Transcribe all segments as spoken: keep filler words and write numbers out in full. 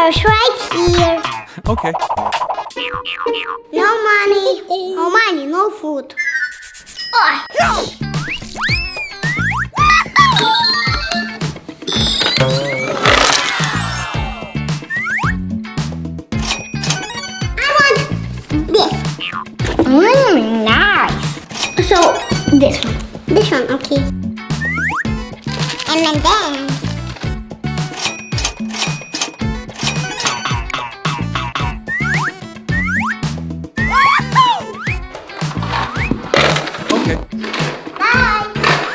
Sneakers right here. Okay. No money. No money, no food. Oh. I want this. Mmm, nice. So, this one. This one, okay. And then... Okay. Bye.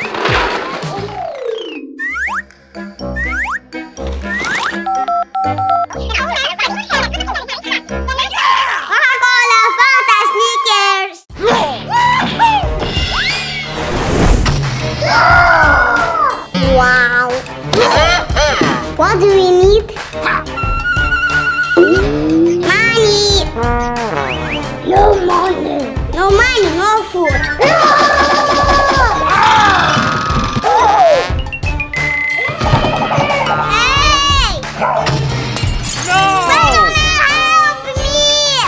Coca-Cola, Fanta, Snickers. Wow. What do we need? Money. No money. No money, no food. Hey! No! Help me!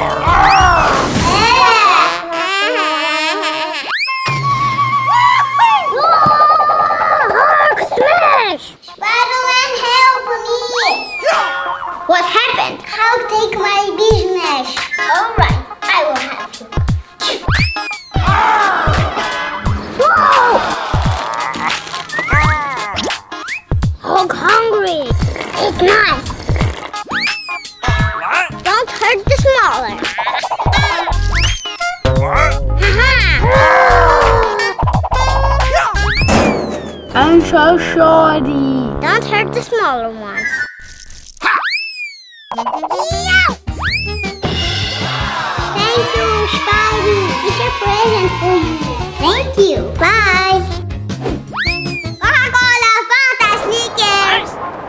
Smash! Spider-Man, help me! What happened? How take my business? All right, I will help you. Whoa! Hog hungry. It's nice. What? Don't hurt the smaller. What? I'm so sorry. Don't hurt the smaller ones. Thank you, Spidey. It's a present for you. Thank you. Bye. Coca-Cola, Fanta, Snickers.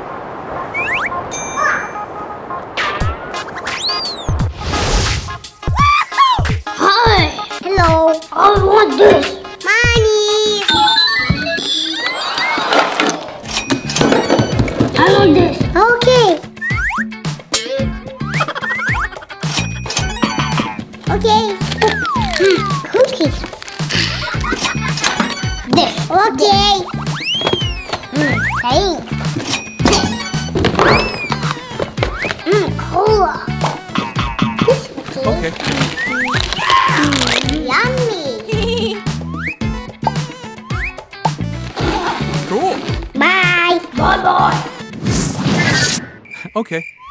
Hi. Hello. I want this. Money. I want this. Okay. Okay. Mm, cookies. This. Okay. Mm, thanks. Mm, cola. This Okay. Mm, yummy. Cool. Bye. Bye bye. Okay.